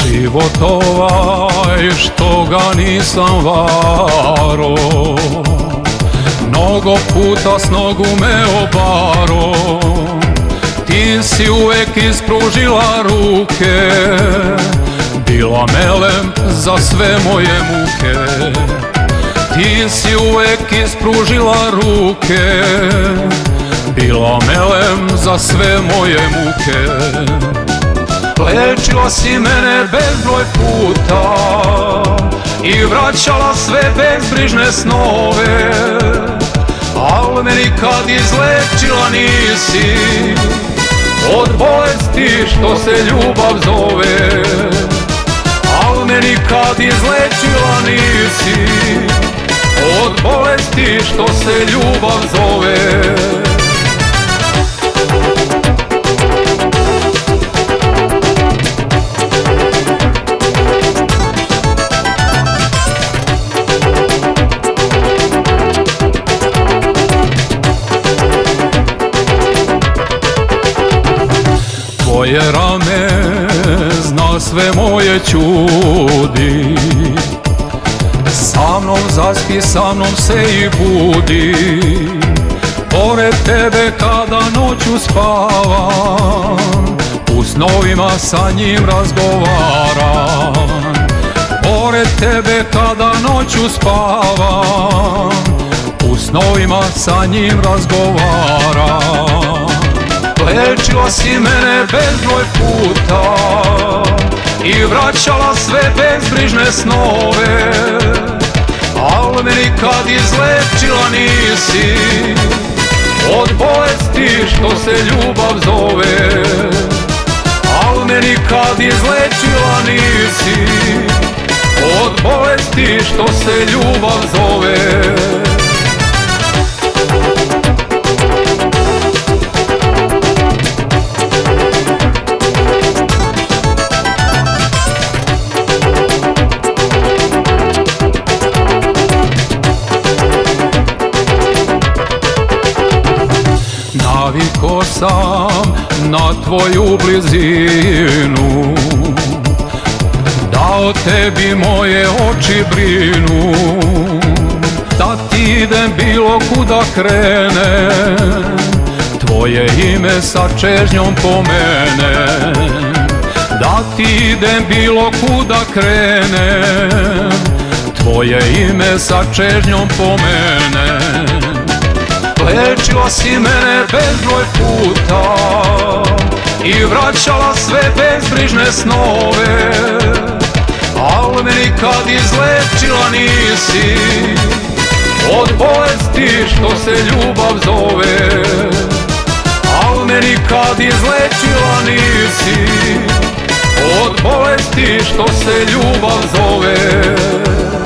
Život ovaj što ga nisam varo, mnogo puta s nogu me obaro. Ti si uvek ispružila ruke, bila melem za sve moje muke. Ti si uvek ispružila ruke, bila melem za sve moje muke. Lečila si mene bezbroj puta i vraćala sve bezbrižne snove, al me nikad izlečila nisi od bolesti što se ljubav zove. Al me nikad izlečila nisi od bolesti što se ljubav zove. Tvoje rame zna sve moje ćudi, sa mnom zaspi, sa mnom se i budi. Pored tebe kada noću spavam, u snovima sa njim razgovaram. Pored tebe kada noću spavam, u snovima sa njim razgovaram. Lečila si mene bezbroj puta i vraćala sve bezbrižne snove, al me nikad izlečila nisi od bolesti što se ljubav zove. Al me nikad izlečila nisi od bolesti što se ljubav zove. Naviko sam na tvoju blizinu, da o tebi moje oči brinu, da ti idem bilo kuda krenem, tvoje ime sa čežnjom pomene. Da ti idem bilo kuda krenem, tvoje ime sa čežnjom pomene. Lečila si mene bezbroj puta i vraćala sve bezbrižne snove, al me nikad izlečila nisi od bolesti što se ljubav zove. Al me nikad izlečila nisi od bolesti što se ljubav zove.